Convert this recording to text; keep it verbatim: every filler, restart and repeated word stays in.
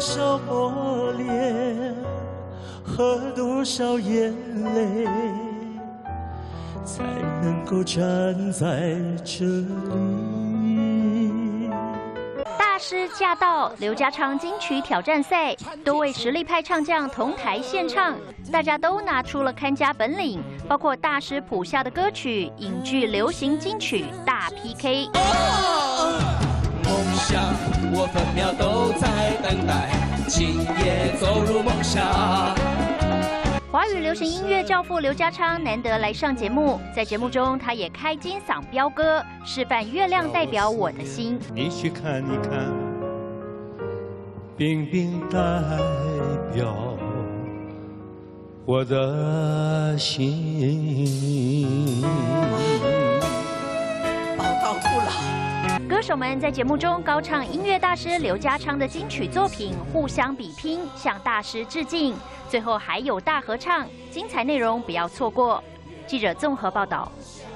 少磨练和多少眼泪，才能够站在这里。 大师驾到！刘家昌金曲挑战赛，多位实力派唱将同台献唱，大家都拿出了看家本领，包括大师谱下的歌曲，影剧流行金曲大 P K。 梦想，我分秒都在等待，今夜走入梦乡。 华语流行音乐教父刘家昌难得来上节目，在节目中他也开金嗓飙歌，示范《月亮代表我的心》。 你去看一看，冰冰代表我的心。 宝刀不老。 歌手们在节目中高唱音乐大师刘家昌的金曲作品，互相比拼，向大师致敬。最后还有大合唱，精彩内容不要错过。记者综合报道。